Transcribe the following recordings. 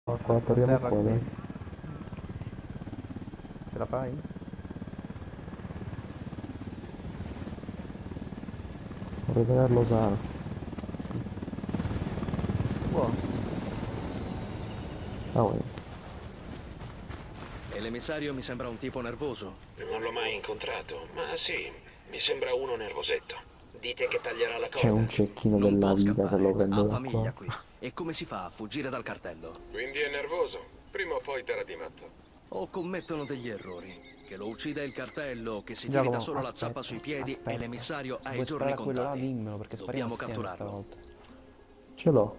Qua Per atterriamo terra qua, qui. dai. Ce la fai? Vorrei vederlo sano. Buono. Ah, uè. E l'emissario mi sembra un tipo nervoso. Non l'ho mai incontrato, ma sì, mi sembra uno nervosetto. Dite che taglierà la C'è un corda. cecchino Non della può vita se lo scappare, ha prendo da qua. famiglia qui. E come si fa a fuggire dal cartello? Quindi è nervoso. Prima o poi darà di matto. O commettono degli errori. Che lo uccida il cartello, che si tiri da Giacomo, solo la zappa aspetta, sui piedi e aspetta. l'emissario Se ha i vuoi giorni sparare a quello là, contati. dimmelo perché spariamo Dobbiamo assieme catturarlo. stavolta. Ce l'ho.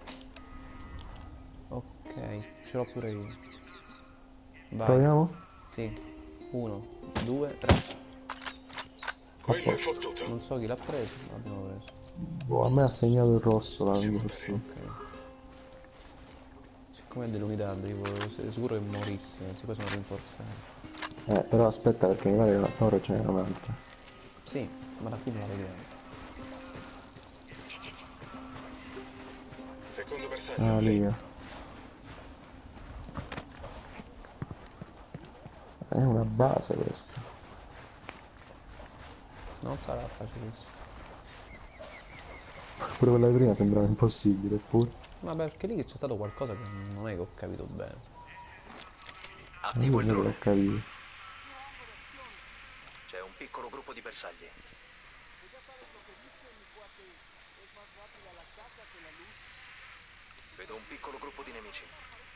Ok, ce l'ho pure io. Vai. Proviamo? Sì. 1, 2, 3. A Quello è posto. fottuto. Non so chi l'ha preso, ma l'abbiamo preso. Boh, a me ha segnato il rosso la Siamo corsa. bene. Ok. Siccome è dell'unità, tipo, sei sicuro che morisse, questi poi sono rinforzati. Però aspetta perché mi pare che la torre ce n'è un'altra. Sì, ma da qui non la vediamo. Secondo bersaglio, Ah, lì. lì. È una base questa. Non sarà facilissimo. Pure quella di prima sembrava impossibile, eppure. Vabbè, perché lì c'è stato qualcosa che non è che ho capito bene. Attivo Io il invece l'ho drone. capito. C'è un piccolo gruppo di bersagli. Vedo un piccolo gruppo di nemici.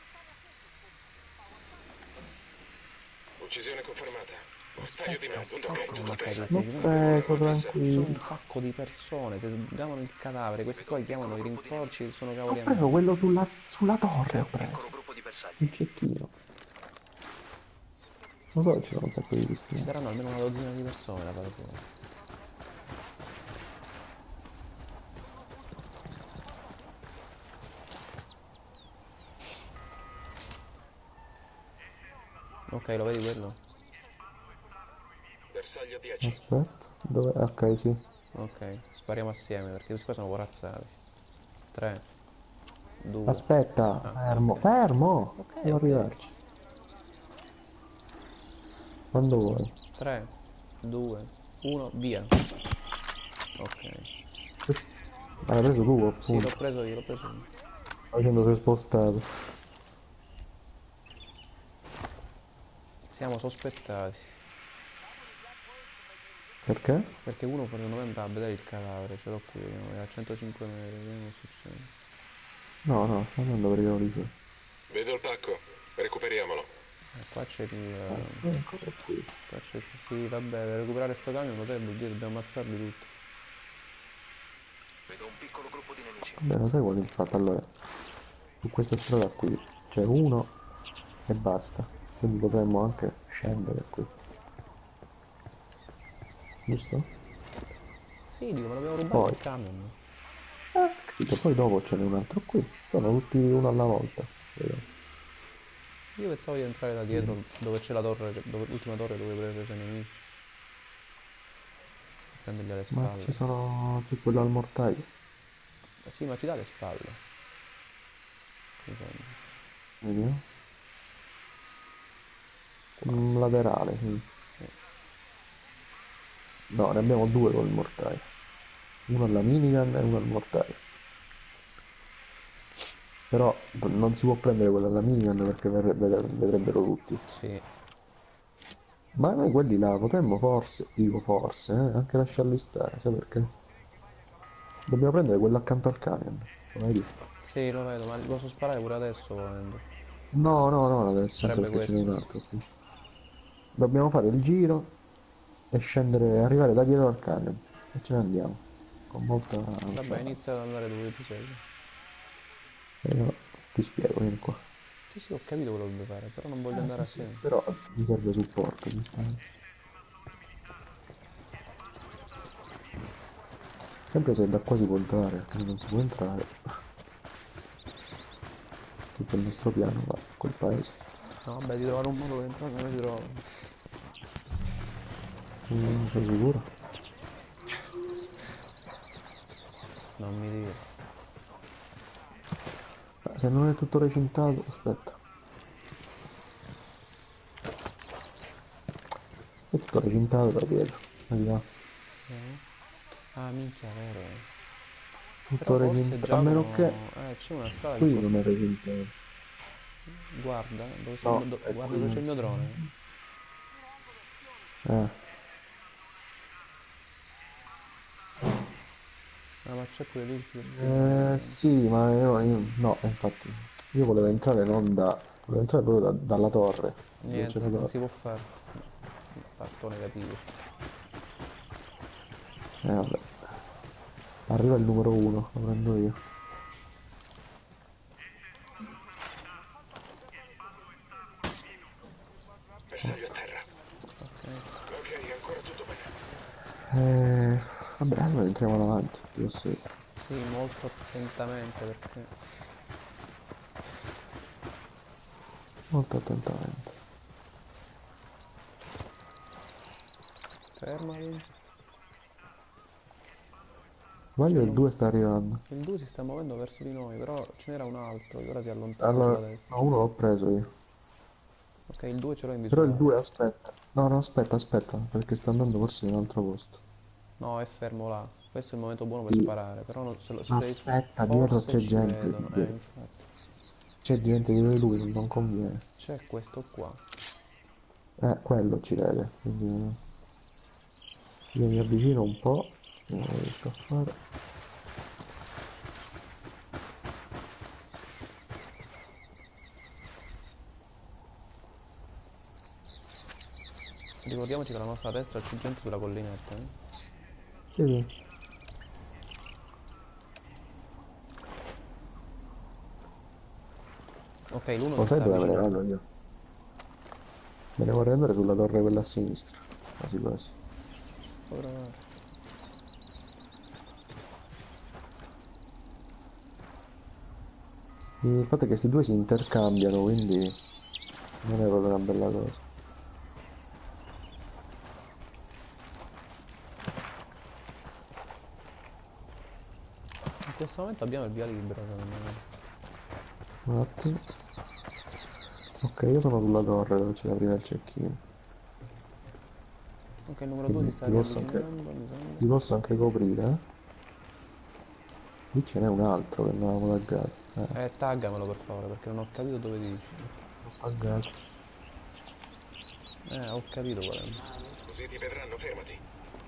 Uccisione confermata. Bersaglio di Aspetta, me. Tutto ok, non tutto ho ok. capito. L'ho preso, Ci sono tranquillo. un sacco di persone, se sgravano il cadavere, questi Vedo qua un piccolo chiamano i gruppo di nemici. rinforzi e sono Ho cavoli a me. preso quello sulla torre, C'è ho un piccolo preso. gruppo di bersagli. Il cecchino. Lo so che ci sono un sacco di Ci cristiani. saranno almeno una dozzina di persone da parte tua. Ok, lo vedi quello? Bersaglio 10. Aspetta, dove? Ok, sì. Ok, spariamo assieme perché questi qua sono corazzati. 3, 2. Aspetta, Ah, fermo, ok. fermo! Ok, Devo ok. arrivarci. Quando vuoi. 3, 2, 1, via. Ok. Hai preso tu, Sì, l'ho appunto. preso io, l'ho preso io. Facendo sei spostato. Siamo sospettati. Perché? Perché uno secondo me andrà a vedere il cadavere, ce l'ho qui, no? È a 105 metri, vediamo che succede. No, no, sto andando per i cavoli suoi. Vedo il pacco. Recuperiamolo. Qua c'è il... Ancora qui. Qua c'è il... Sì, vabbè, per recuperare sto camion lo vuol dire dobbiamo ammazzarli tutti. Vedo un piccolo gruppo di nemici. Vabbè, lo sai qual è il fatto? Allora, su questa strada qui c'è uno e basta. Quindi potremmo anche scendere qui. Giusto? Sì, dico, ma dobbiamo rubare Poi, il camion. capito, poi dopo ce n'è un altro qui. Sono tutti uno alla volta. Vedo. Io pensavo di entrare da dietro, dove c'è la torre, l'ultima torre dove prendere i nemici. Prenderli alle Ma ci spalle. sono... c'è quello al mortaio. Sì, ma ci dà le spalle. Mi sembra. Vediamo. Qua. Laterale, sì. Sì. No, ne abbiamo due col mortaio. Uno alla minigun e uno al mortaio. Però non si può prendere quella alla minigun perché vedrebbero tutti. Sì. Ma noi quelli là potremmo forse, dico forse, anche lasciarli stare, sai perché? Dobbiamo prendere quello accanto al camion, lo vedi? Sì, lo vedo, ma li posso sparare pure adesso volendo. No, no, no, adesso anche Sarebbe perché ce n'è un questo. altro qui. Dobbiamo fare il giro e scendere, arrivare da dietro al camion e ce ne andiamo, con molta Vabbè, inizia ad nonchalance. andare dove ti segui. E io ti spiego, vieni qua. Sì, sì, ho capito quello che devo fare, però non voglio andare Sì, sì, assieme. però mi serve supporto, giustamente. Sempre se da qua si può entrare, perché non si può entrare. Tutto il nostro piano va a quel paese. No, vabbè, di trovare un modo per entrare come si trova. Sei sicuro? Non mi dire. Se non è tutto recintato, aspetta. È tutto recintato da dietro. Al di là. Ah, minchia, vero. Tutto Però forse recintato. A meno che Giacomo... c'è una strada che qui può... non è recintato. Guarda, dove sta No, è guarda qui dove c'è non il mio si... drone. Ah, ma c'è pure lì il flippino. Sì, ma no, infatti, io volevo entrare non da... Volevo entrare proprio dalla torre. Dove c'è Niente, la non torre. si può fare. Fatto negativo. Vabbè. Arriva il numero uno, lo prendo io. Bersaglio a terra. Ok. Ok, ancora tutto bene. Vabbè, allora entriamo davanti, io sì. Sì, molto attentamente perché... Molto attentamente. Fermali. C'è Sbaglio il un... 2 sta arrivando. Il 2 si sta muovendo verso di noi, però ce n'era un altro che ora si è allontanato Allora, sulla destra. no, uno l'ho preso io. Ok, il 2 ce l'ho in Però il visuale. 2 aspetta. No, no, aspetta, perché sta andando forse in un altro posto. No, è fermo là. Questo è il momento buono per Sì. sparare, però se sei... Aspetta, dietro Forse c'è ci gente. vedono. Infatti. C'è gente dietro di lui, non conviene. C'è questo qua. Quello ci vede. Quindi io mi avvicino un po'. Non riesco a fare. Ricordiamoci che alla nostra destra c'è gente sulla collinetta, eh. Sì, sì. Ok, l'uno Lo si sai sta dove me ne avvicinando. vado io? Me ne vorrei andare sulla torre quella a sinistra. Quasi quasi. Puoi provare. Il fatto è che questi due si intercambiano, quindi non è proprio una bella cosa. In questo momento abbiamo il via libera, secondo me. Un attimo. Ok, io sono sulla torre dove c'è la prima il cecchino. Ok, il numero 2 si Quindi sta riavvicinando, mi ti sembra. posso anche coprire, eh? Lì ce n'è un altro che non avevo laggato. Taggamelo per favore, perché non ho capito dove dici. L'ho laggato. Ho capito qual è. Così ti vedranno, fermati.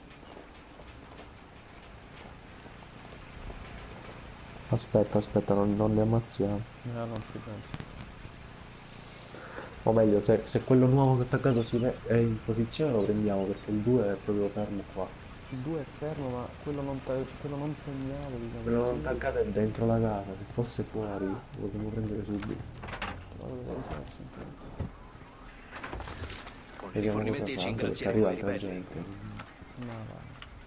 Aspetta, non li ammazziamo. No, non ci penso. O meglio, se quello nuovo che attaccato è in posizione lo prendiamo perché il 2 è proprio fermo qua. Il 2 è fermo, ma quello non segnato, diciamo Quello non così. attaccato è dentro la casa, se fosse fuori lo potremmo prendere subito. Trovo dove sei successo, infatti. Con i Vediamo cosa rifornimenti fa, ci anche perché ingrazieremo arriva i altra ribelli. gente. Ma va.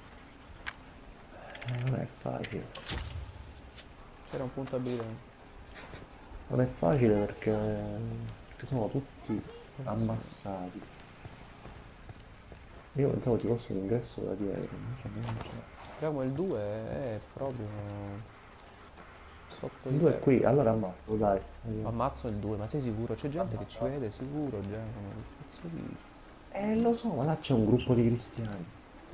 Non è facile. C'era un punto abilità. Non è facile perché sono tutti ammassati. Io pensavo ci fosse l'ingresso da dietro, invece non c'è. Giacomo, il 2 è proprio sotto Il di 2 è te. qui, allora ammazzo, dai. Vediamo. Ammazzo il 2, ma sei sicuro? C'è gente che ci Ammazzo. vede, sicuro, Giacomo. Che cazzo dici? Lo so, ma là c'è un gruppo di cristiani.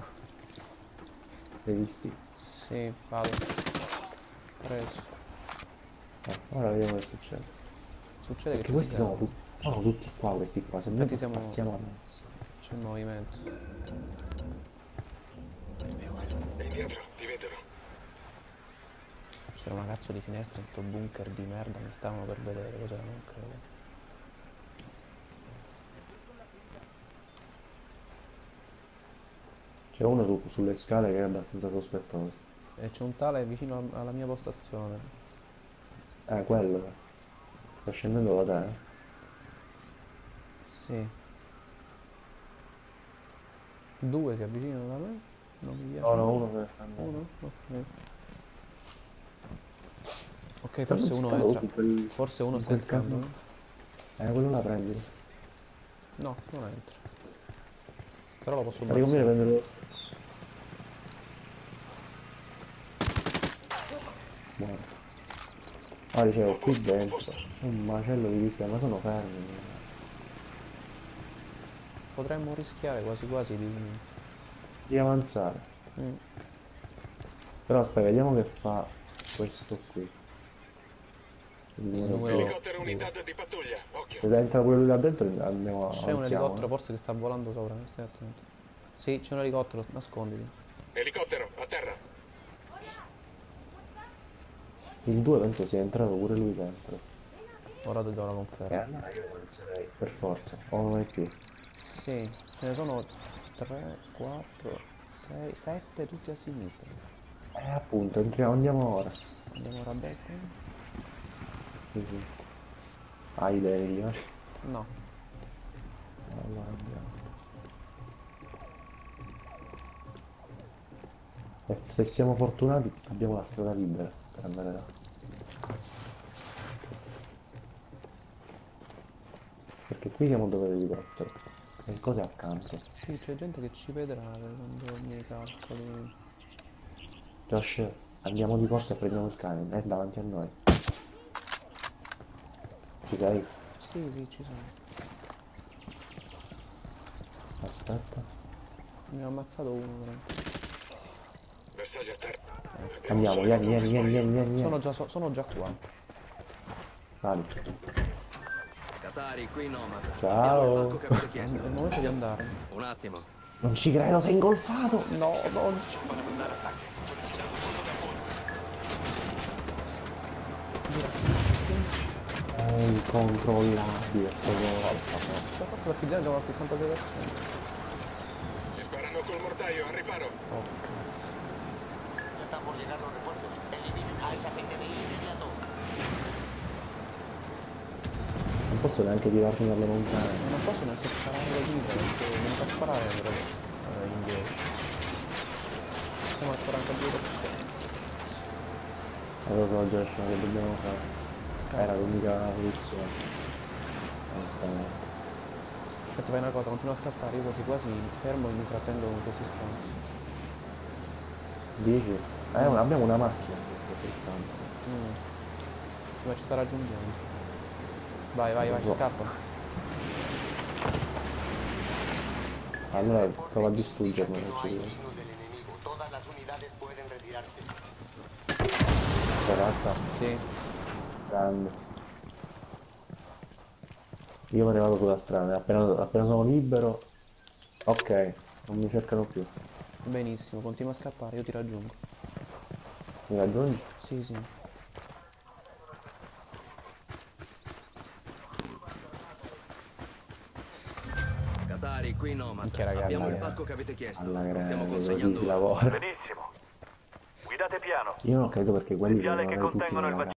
Hai visti? Sì, vado. Preso. Ora vediamo che succede. Succede che Perché ci si questi ferma. sono tutti qua, questi qua. Se noi Infatti siamo... passiamo adesso. c'è il movimento. Indietro, ti vedono. C'era una cazzo di finestra in sto bunker di merda, mi stavano per vedere, cos'era? Non credo. C'è uno sulle scale che è abbastanza sospettoso. E c'è un tale vicino alla mia postazione. Quello. Sta scendendo da te, eh? Sì. Due si avvicinano da me. Non mi piace No, no, molto. uno se ne sta andando. Uno? Ok. Ok, Stanno forse uno zittando entra. tutti Forse uno in sta quel entrando. carro. Quello là prendilo. No, non entra. Però lo posso Mi conviene ammazzare. prenderlo lo stesso. Buono. Dicevo, A qui posto, a dentro posto. c'è un macello di cristiani, ma sono fermi. potremmo rischiare quasi quasi Di avanzare. Mm. Però aspetta, vediamo che fa questo qui. Il numero numero- due. Elicottero unità di pattuglia, occhio. Se entra pure lui là dentro andiamo C'è un avanziamo, elicottero forse che sta volando sopra, stai attento. Sì, c'è un elicottero, nasconditi. Elicottero, a terra. Il 2 penso sia entrato pure lui dentro. Ora ti do la conferma. Allora io avanzerei, per forza, o non è più. Sì, ce ne sono 3, 4, 6, 7 tutti a sinistra. Appunto, entriamo, andiamo ora. Andiamo ora a destra? Sì, sì. Hai idee migliori? No. Allora andiamo. E se siamo fortunati abbiamo la strada libera per andare là. Perché qui siamo dove l'elicottero. E cos'è accanto? Sì, c'è gente che ci vedrà secondo i miei calcoli. Josh, andiamo di corsa e prendiamo il cane, è davanti a noi. Ci sei? Sì, sì, ci sono. Aspetta. Ne ho ammazzato uno, veramente. Bersaglio a terra. Andiamo, vieni. Sono già qua. Sali. Katari, qui Nomad. Ciao. Abbiamo il pacco che avete È chiesto. il momento di andare. Un attimo. Non ci credo, sei ingolfato! No, no. È incontrollabile sto gol. Sta fatto perché già gioca al 66%. Ci sparano col mortaio, al riparo. Estamos llegando refuerzos. Eliminen a esa gente de inmediato. Non posso neanche tirarmi dalle montagne. Non posso neanche sparare da guida perché non fa sparare però inglese. Siamo al 42%. Allora so Josh, ma che dobbiamo fare? Era l'unica soluzione. Onestamente. Aspetta, fai una cosa, continua a scappare, io quasi quasi mi fermo e mi trattengo con questi stronzi. Dici? Abbiamo una macchina soltanto. Sì, ma ci sta raggiungendo. Vai, So. scappa. Allora prova a Indica distruggerlo que nel no hay periodo. signos del enemigo. Todas las unidades pueden retirarse. Serata, Sì. grande. Io me ne vado sulla strada, appena sono libero. Ok, non mi cercano più. Benissimo, continua a scappare, io ti raggiungo. Mi raggiungi? Sì, sì. Katari, qui Nomad. Minchia, ragazzi. Abbiamo il Alla- pacco che avete chiesto. Alla Stiamo grande, così consegnando si lavora. Benissimo. Guidate piano. Io non credo perché quelli Le viale devono che avere tutti contengono il nella